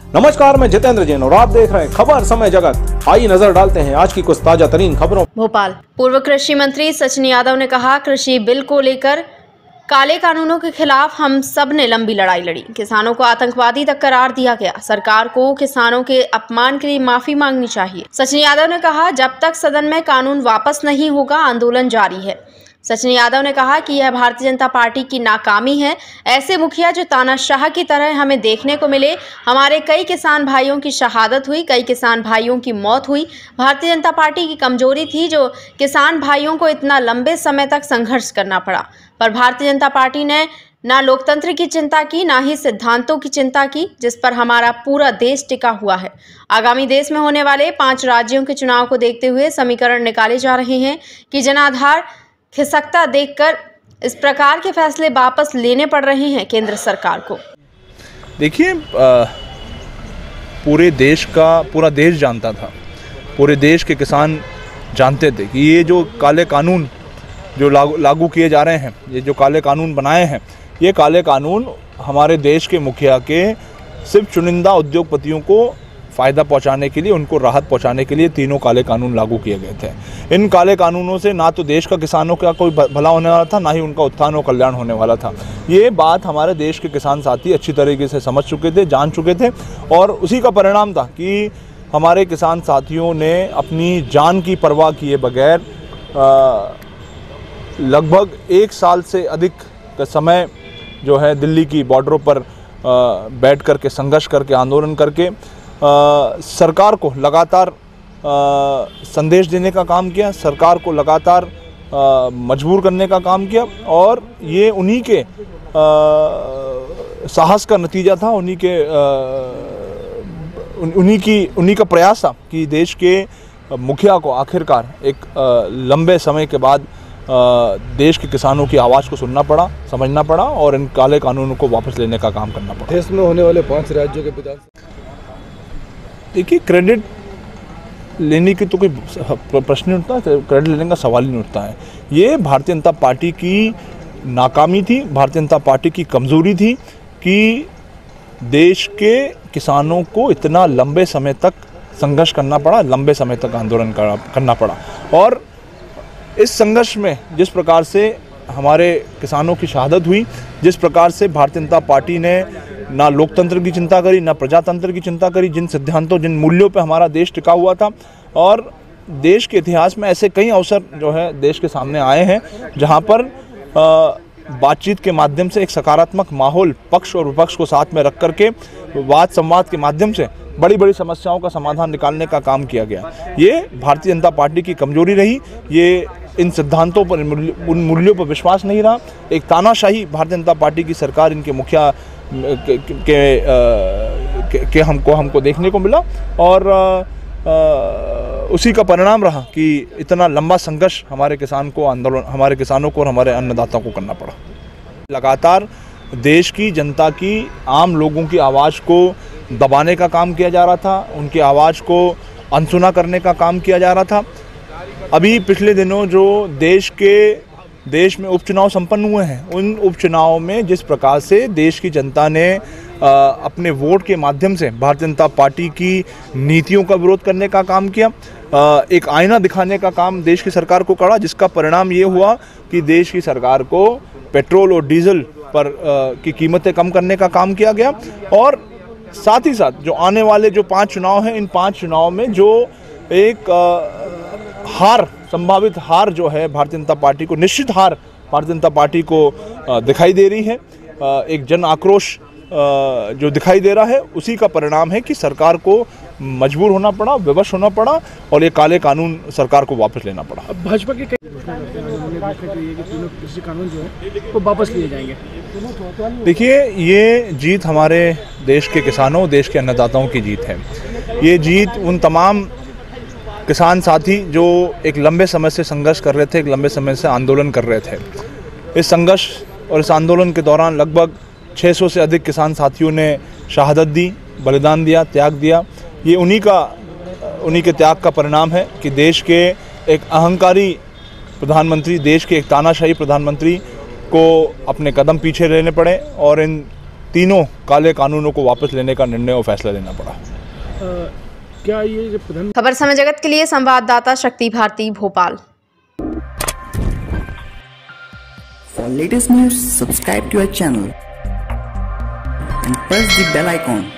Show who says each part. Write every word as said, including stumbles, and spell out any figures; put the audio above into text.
Speaker 1: नमस्कार, मैं जितेंद्र जैन और आप देख रहे हैं खबर समय जगत। आइए नजर डालते हैं आज की कुछ ताजा तरीन खबरों।
Speaker 2: भोपाल पूर्व कृषि मंत्री सचिन यादव ने कहा, कृषि बिल को लेकर काले कानूनों के खिलाफ हम सब ने लंबी लड़ाई लड़ी। किसानों को आतंकवादी तक करार दिया गया। सरकार को किसानों के अपमान के लिए माफी मांगनी चाहिए। सचिन यादव ने कहा, जब तक सदन में कानून वापस नहीं होगा आंदोलन जारी है। सचिन यादव ने कहा कि यह भारतीय जनता पार्टी की नाकामी है। ऐसे मुखिया जो तानाशाह की तरह हमें देखने को मिले। हमारे कई किसान भाइयों की शहादत हुई, कई किसान भाइयों की मौत हुई। भारतीय जनता पार्टी की कमजोरी थी जो किसान भाइयों को इतना लंबे समय तक संघर्ष करना पड़ा। पर भारतीय जनता पार्टी ने ना लोकतंत्र की चिंता की, ना ही सिद्धांतों की चिंता की, जिस पर हमारा पूरा देश टिका हुआ है। आगामी देश में होने वाले पांच राज्यों के चुनाव को देखते हुए समीकरण निकाले जा रहे हैं कि जनाधार खिसकता देखकर इस प्रकार के फैसले वापस लेने पड़ रहे हैं केंद्र सरकार को।
Speaker 3: देखिए, पूरे देश का पूरा देश जानता था, पूरे देश के किसान जानते थे कि ये जो काले कानून जो लागू लागू किए जा रहे हैं, ये जो काले कानून बनाए हैं, ये काले कानून हमारे देश के मुखिया के सिर्फ चुनिंदा उद्योगपतियों को फ़ायदा पहुंचाने के लिए, उनको राहत पहुंचाने के लिए तीनों काले कानून लागू किए गए थे। इन काले कानूनों से ना तो देश का किसानों का कोई भला होने वाला था, ना ही उनका उत्थान और कल्याण होने वाला था। ये बात हमारे देश के किसान साथी अच्छी तरीके से समझ चुके थे, जान चुके थे, और उसी का परिणाम था कि हमारे किसान साथियों ने अपनी जान की परवाह किए बगैर लगभग एक साल से अधिक का समय जो है दिल्ली की बॉर्डरों पर बैठ कर के संघर्ष करके, आंदोलन करके आ, सरकार को लगातार आ, संदेश देने का काम किया, सरकार को लगातार आ, मजबूर करने का काम किया। और ये उन्हीं के आ, साहस का नतीजा था, उन्हीं के आ, उन्हीं की उन्हीं का प्रयास था कि देश के मुखिया को आखिरकार एक आ, लंबे समय के बाद आ, देश के किसानों की आवाज़ को सुनना पड़ा, समझना पड़ा और इन काले कानूनों को वापस लेने का काम करना पड़ा।
Speaker 4: देश में होने वाले पांच राज्यों के विधान,
Speaker 3: देखिए, क्रेडिट लेने की तो कोई प्रश्न नहीं उठता, क्रेडिट लेने का सवाल ही नहीं उठता है। ये भारतीय जनता पार्टी की नाकामी थी, भारतीय जनता पार्टी की कमज़ोरी थी कि देश के किसानों को इतना लंबे समय तक संघर्ष करना पड़ा, लंबे समय तक आंदोलन करना पड़ा। और इस संघर्ष में जिस प्रकार से हमारे किसानों की शहादत हुई, जिस प्रकार से भारतीय जनता पार्टी ने ना लोकतंत्र की चिंता करी, ना प्रजातंत्र की चिंता करी, जिन सिद्धांतों, जिन मूल्यों पे हमारा देश टिका हुआ था। और देश के इतिहास में ऐसे कई अवसर जो है देश के सामने आए हैं जहां पर बातचीत के माध्यम से एक सकारात्मक माहौल, पक्ष और विपक्ष को साथ में रख करके वाद संवाद के माध्यम से बड़ी बड़ी समस्याओं का समाधान निकालने का काम किया गया। ये भारतीय जनता पार्टी की कमजोरी रही। ये इन सिद्धांतों पर, उन मूल्यों पर विश्वास नहीं रहा। एक तानाशाही भारतीय जनता पार्टी की सरकार, इनके मुखिया के, के, के, के हमको हमको देखने को मिला। और आ, उसी का परिणाम रहा कि इतना लंबा संघर्ष हमारे किसान को आंदोलन हमारे किसानों को और हमारे अन्नदाताओं को करना पड़ा। लगातार देश की जनता की, आम लोगों की आवाज़ को दबाने का काम किया जा रहा था, उनकी आवाज़ को अनसुना करने का काम किया जा रहा था। अभी पिछले दिनों जो देश के देश में उपचुनाव संपन्न हुए हैं, उन उपचुनावों में जिस प्रकार से देश की जनता ने आ, अपने वोट के माध्यम से भारतीय जनता पार्टी की नीतियों का विरोध करने का काम किया, आ, एक आईना दिखाने का काम देश की सरकार को करा, जिसका परिणाम ये हुआ कि देश की सरकार को पेट्रोल और डीजल पर आ, की कीमतें कम करने का काम किया गया। और साथ ही साथ जो आने वाले जो पाँच चुनाव हैं, इन पाँच चुनाव में जो एक आ, हार, संभावित हार जो है भारतीय जनता पार्टी को, निश्चित हार भारतीय जनता पार्टी को दिखाई दे रही है, एक जन आक्रोश जो दिखाई दे रहा है, उसी का परिणाम है कि सरकार को मजबूर होना पड़ा, विवश होना पड़ा और ये काले कानून सरकार को वापस लेना पड़ा।
Speaker 4: अब भाजपा के कई तीनों कृषि कानून जो है वो वापस लिए जाएंगे।
Speaker 3: देखिए, ये जीत हमारे देश के किसानों, देश के अन्नदाताओं की जीत है। ये जीत उन तमाम किसान साथी जो एक लंबे समय से संघर्ष कर रहे थे, एक लंबे समय से आंदोलन कर रहे थे। इस संघर्ष और इस आंदोलन के दौरान लगभग छह सौ से अधिक किसान साथियों ने शहादत दी, बलिदान दिया, त्याग दिया। ये उन्हीं का उन्हीं के त्याग का परिणाम है कि देश के एक अहंकारी प्रधानमंत्री, देश के एक तानाशाही प्रधानमंत्री को अपने कदम पीछे लेने पड़े और इन तीनों काले कानूनों को वापस लेने का निर्णय और फैसला लेना पड़ा।
Speaker 4: आ, क्या ये जो प्रधान
Speaker 2: खबर समय जगत के लिए संवाददाता शक्ति Bharti Bhopal.
Speaker 5: For latest news, subscribe to our channel and press the bell icon